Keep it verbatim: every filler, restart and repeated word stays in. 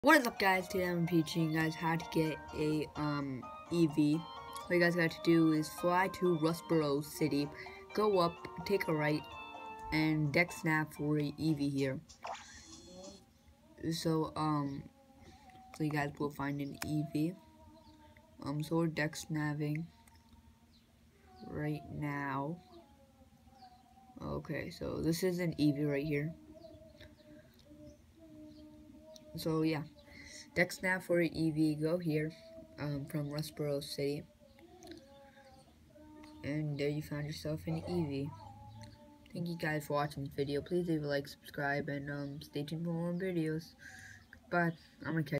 What is up, guys? Today I'm teaching you guys how to get a um eevee. What you guys got to do is fly to Rustboro City, go up, take a right, and deck snap for a eevee here. So um, so you guys will find an eevee. Um, so we're deck snapping right now. Okay, so this is an eevee right here. So yeah, deck snap for an eevee. Go here, um, from Rustboro City. And there you found yourself an eevee. Thank you guys for watching this video. Please leave a like, subscribe, and um, stay tuned for more videos. Bye. I'm gonna catch